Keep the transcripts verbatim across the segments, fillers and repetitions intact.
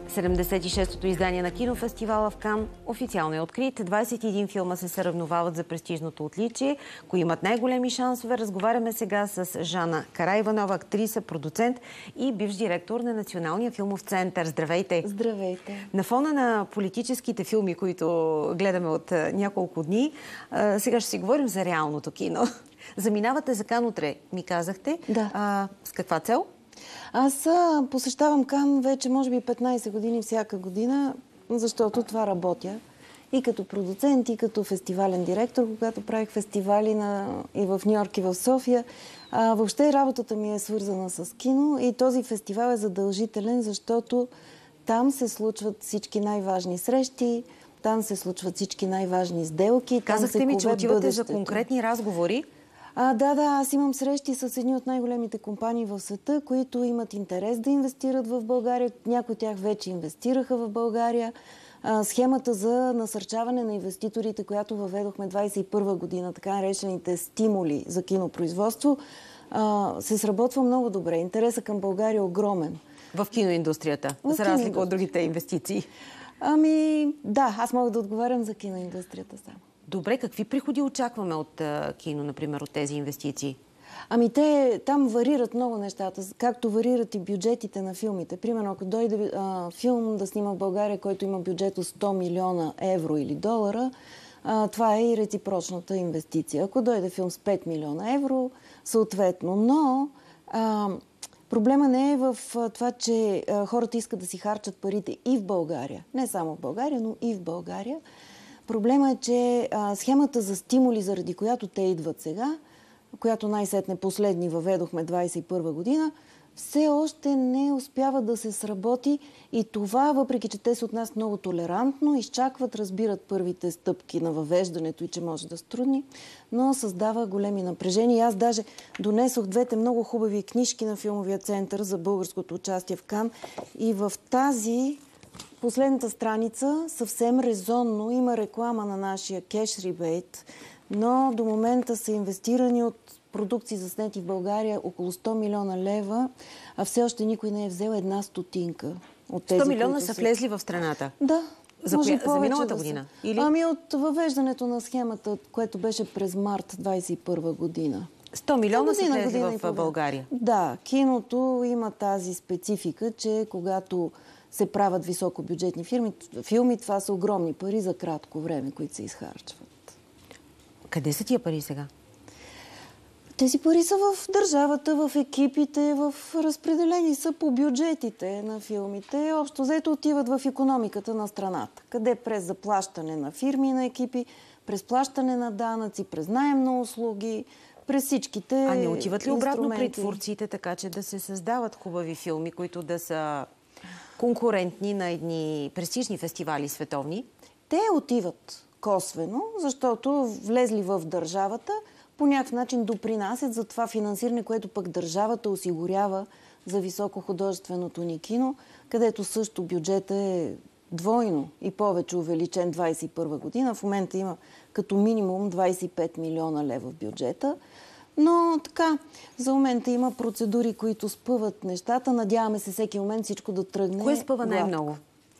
седемдесет и шестото издание на кинофестивала в Кан официално е открит. двадесет и един филма се съревновават за престижното отличие. Кои имат най-големи шансове? Разговаряме сега с Жана Караиванова, актриса, продуцент и бивш директор на Националния филмов център. Здравейте! Здравейте! На фона на политическите филми, които гледаме от няколко дни, сега ще си говорим за реалното кино. Заминавате за Кан утре, ми казахте. Да. А, с каква цел? Аз а, посещавам Кан вече може би петнадесет години всяка година, защото това работя. И като продуцент, и като фестивален директор, когато правих фестивали на... и в Нью-Йорк, и в София. А, въобще работата ми е свързана с кино и този фестивал е задължителен, защото там се случват всички най-важни срещи, там се случват всички най-важни сделки. Казахте ми, че отивате за конкретни разговори. А, да, да, аз имам срещи с едни от най-големите компании в света, които имат интерес да инвестират в България. Някои от тях вече инвестираха в България. А, схемата за насърчаване на инвеститорите, която въведохме двадесет и първа година, така наречените стимули за кинопроизводство, а, се сработва много добре. Интересът към България е огромен. В киноиндустрията, в за разлика от другите инвестиции. Ами, да, аз мога да отговарям за киноиндустрията само. Добре, какви приходи очакваме от а, кино, например, от тези инвестиции? Ами те там варират много нещата, както варират и бюджетите на филмите. Примерно, ако дойде а, филм да снима в България, който има бюджет от сто милиона евро или долара, а, това е и реципрочната инвестиция. Ако дойде филм с пет милиона евро, съответно. Но а, проблема не е в а, това, че а, хората искат да си харчат парите и в България. Не само в България, но и в България. Проблема е, че а, схемата за стимули, заради която те идват сега, която най-сетне последни въведохме двадесет и първа година, все още не успява да се сработи и това, въпреки че те се отнасят много толерантно, изчакват, разбират първите стъпки на въвеждането и че може да струдни, но създава големи напрежения. И аз даже донесох двете много хубави книжки на Филмовия център за българското участие в Кан и в тази последната страница съвсем резонно има реклама на нашия кеш рибейт, но до момента са инвестирани от продукции заснети в България около сто милиона лева, а все още никой не е взел една стотинка от тези, сто милиона са са влезли в страната? Да. За, коя... за миналата да година? Или? Ами от въвеждането на схемата, което беше през март двадесет и първа година. сто милиона година, са влезли година в България? Да. Киното има тази специфика, че когато се правят високобюджетни фирми, филми, това са огромни пари за кратко време, които се изхарчват. Къде са тия пари сега? Тези пари са в държавата, в екипите, в разпределени са по бюджетите на филмите. Общо взето отиват в икономиката на страната. Къде през заплащане на фирми и на екипи, през плащане на данъци, през наем на услуги, през всичките инструменти. А не отиват ли обратно при творците, така че да се създават хубави филми, които да са конкурентни на едни престижни фестивали световни? Те отиват косвено, защото влезли в държавата, по някакъв начин допринасят за това финансиране, което пък държавата осигурява за високохудожественото ни кино, където също бюджета е двойно и повече увеличен двадесет и първа година. В момента има като минимум двадесет и пет милиона лева в бюджета. Но така, за момента има процедури, които спъват нещата. Надяваме се всеки момент всичко да тръгне. Кое спъва най-много?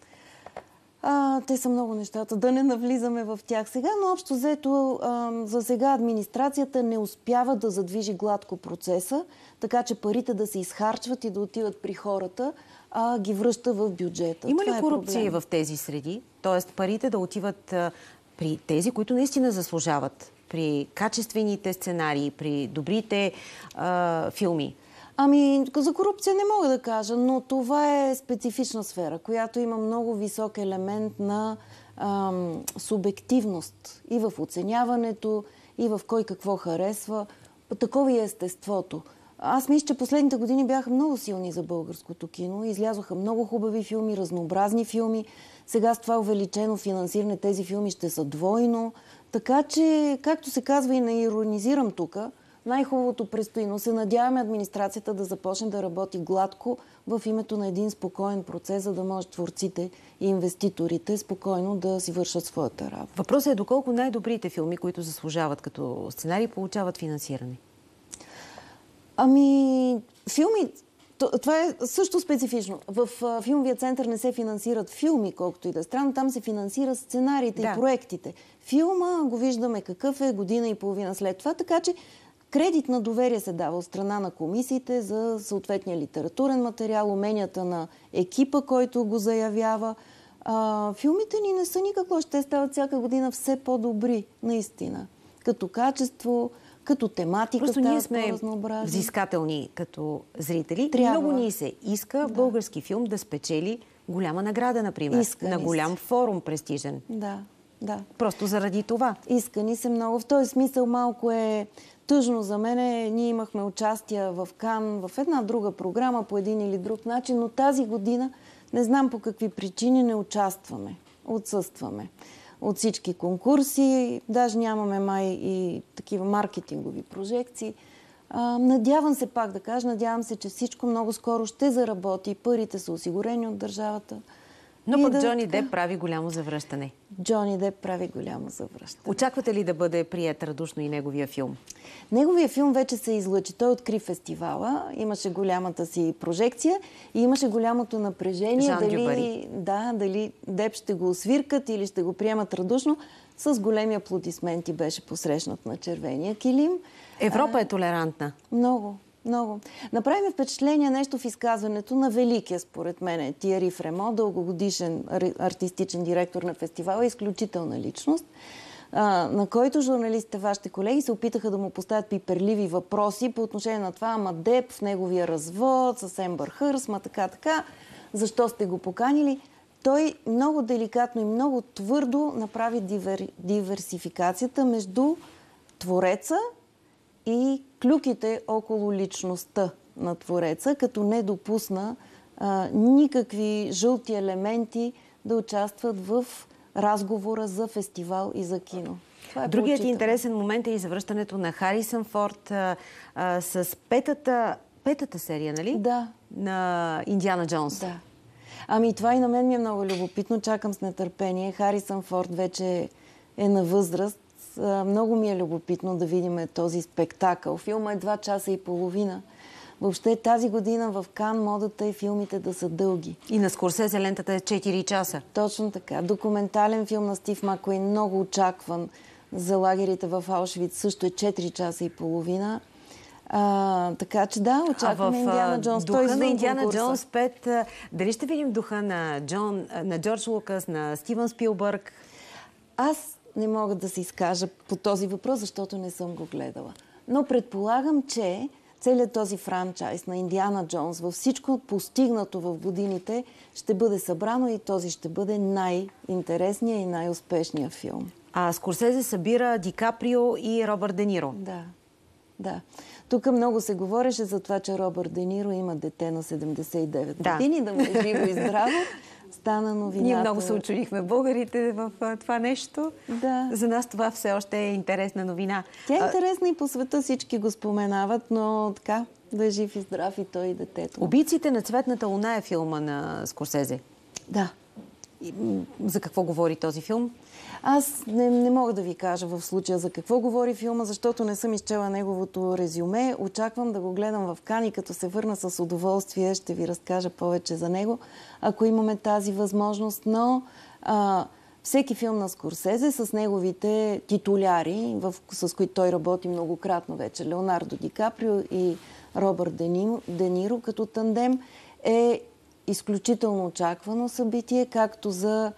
А, те са много нещата, да не навлизаме в тях сега, но общо взето а, за сега администрацията не успява да задвижи гладко процеса, така че парите да се изхарчват и да отиват при хората, а ги връща в бюджета. Има Това ли корупция в тези среди? Тоест парите да отиват а, при тези, които наистина заслужават? При качествените сценарии, при добрите а, филми? Ами, за корупция не мога да кажа, но това е специфична сфера, която има много висок елемент на ам, субективност и в оценяването, и в кой какво харесва. Такова и е естеството. Аз мисля, че последните години бяха много силни за българското кино. Излязоха много хубави филми, разнообразни филми. Сега с това увеличено финансиране тези филми ще са двойно. Така че, както се казва и не иронизирам тук, най-хубавото предстои, но се надяваме администрацията да започне да работи гладко в името на един спокоен процес, за да може творците и инвеститорите спокойно да си вършат своята работа. Въпросът е доколко най-добрите филми, които заслужават като сценарий, получават финансиране? Ами, филми... Това е също специфично. В филмовия център не се финансират филми, колкото и да е странно. Там се финансират сценариите да. и проектите. Филма го виждаме какъв е година и половина след това, така че кредит на доверие се дава от страна на комисиите за съответния литературен материал, уменията на екипа, който го заявява. А, филмите ни не са никак лоши. Те стават всяка година все по-добри, наистина. Като качество, като тематика. Просто ние сме взискателни като зрители. Трябва. Много ни се иска да. български филм да спечели голяма награда, например. Иска на голям се. форум престижен. Да, да. Просто заради това. Иска ни се много. В този смисъл малко е тъжно за мене. Ние имахме участие в Кан, в една друга програма, по един или друг начин, но тази година не знам по какви причини не участваме. Отсъстваме от всички конкурси. Даже нямаме май и такива маркетингови прожекции. А, надявам се, пак да кажа, надявам се, че всичко много скоро ще заработи. Парите са осигурени от държавата. Но пък да, Джони Деп прави голямо завръщане. Джони Деп прави голямо завръщане. Очаквате ли да бъде приет радушно и неговия филм? Неговия филм вече се излъчи. Той откри фестивала, имаше голямата си прожекция и имаше голямото напрежение. Жан дали, Дюбари. да, дали Деп ще го освиркат или ще го приемат радушно. С големи аплодисменти беше посрещнат на червения килим. Европа е толерантна. Много. Много. Направи ми впечатление нещо в изказването на великия, според мен, Тиери Фремо, дългогодишен артистичен директор на фестивала, изключителна личност, а, на който журналистите, вашите колеги, се опитаха да му поставят пиперливи въпроси по отношение на това, ама Деп в неговия развод, с Ембър Хърс, ма така, така, защо сте го поканили? Той много деликатно и много твърдо направи дивер... диверсификацията между твореца и клюките около личността на твореца, като не допусна а, никакви жълти елементи да участват в разговора за фестивал и за кино. Е Другият интересен момент е и завръщането на Харисън Форд а, а, с петата, петата серия, нали? Да. На Индиана Джонс. Да. Ами това и на мен ми е много любопитно. Чакам с нетърпение. Харисън Форд вече е на възраст. Много ми е любопитно да видим този спектакъл. Филма е два часа и половина. Въобще тази година в Кан модата е филмите да са дълги. И на Скорсезе лентата е четири часа. Точно така. Документален филм на Стив Макуейн, много очакван за лагерите в Аушвиц, също е четири часа и половина. А, така че да, очакваме Индиана Джонс. Духа на Индиана Джонс пет. Дали ще видим духа на, Джон, на Джордж Лукас, на Стивън Спилбърг? Аз не мога да се изкажа по този въпрос, защото не съм го гледала. Но предполагам, че целият този франчайз на Индиана Джонс, във всичко постигнато в годините, ще бъде събрано и този ще бъде най-интересният и най-успешният филм. А Скорсезе събира Ди Каприо и Робърт Де Ниро. Да, да. Тук много се говореше за това, че Робърт Де Ниро има дете на седемдесет и девет да. години, да му е живо и здраво. Стана новината. Ние много се учудихме българите в това нещо. Да. За нас това все още е интересна новина. Тя е интересна и по света всички го споменават, но така, да е жив и здрав и той и детето. Убийците на цветната луна е филма на Скорсезе. Да. И, за какво говори този филм? Аз не, не мога да ви кажа в случая за какво говори филма, защото не съм изчела неговото резюме. Очаквам да го гледам в Кан и като се върна с удоволствие ще ви разкажа повече за него, ако имаме тази възможност. Но а, всеки филм на Скорсезе с неговите титуляри, в, с които той работи многократно вече, Леонардо Ди Каприо и Робърт Де Ниро като тандем, е изключително очаквано събитие, както за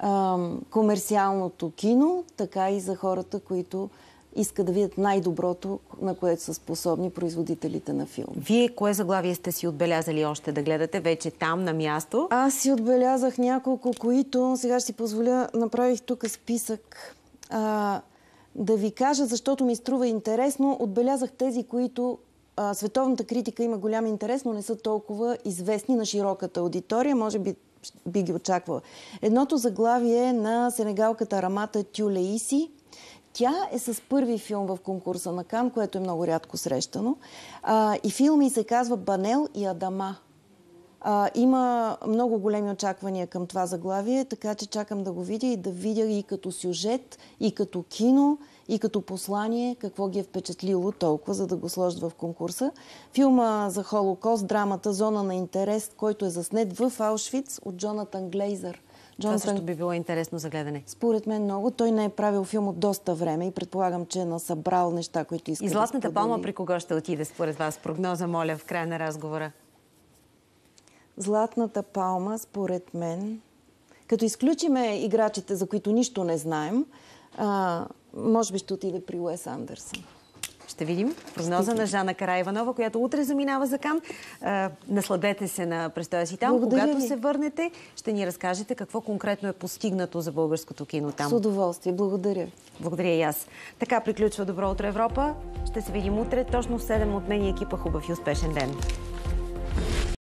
комерциалното кино, така и за хората, които искат да видят най-доброто, на което са способни производителите на филм. Вие кое заглавие сте си отбелязали още да гледате вече там на място? Аз си отбелязах няколко, които сега ще си позволя, направих тук списък а, да ви кажа, защото ми струва интересно. Отбелязах тези, които а, световната критика има голям интерес, но не са толкова известни на широката аудитория. Може би би ги очаквала. Едното заглавие е на сенегалката Рамата Тюлеиси. Тя е с първи филм в конкурса на Кан, което е много рядко срещано. А, и филмът й се казва Банел и Адама. А, има много големи очаквания към това заглавие, така че чакам да го видя и да видя и като сюжет, и като кино, и като послание какво ги е впечатлило толкова, за да го сложат в конкурса. Филма за Холокост, драмата "Зона на интерес", който е заснет в Аушвиц от Джонатан Глейзър. Това също би било интересно за гледане. Според мен много. Той не е правил филм от доста време и предполагам, че е насъбрал неща, които иска И да Златната сподели. палма при кого ще отиде според вас? Прогноза, моля, в края на разговора. Златната палма, според мен, като изключиме играчите, за които нищо не знаем, а, може би ще отиде при Уес Андерсън. Ще видим. Прогноза на Жана Караиванова, която утре заминава за Кан. А, насладете се на престоя си там. Благодаря Когато ви. се върнете, ще ни разкажете какво конкретно е постигнато за българското кино там. С удоволствие. Благодаря. Благодаря и аз. Така приключва Добро утро, Европа. Ще се видим утре, точно в седем от мен и екипа. Хубав и успешен ден.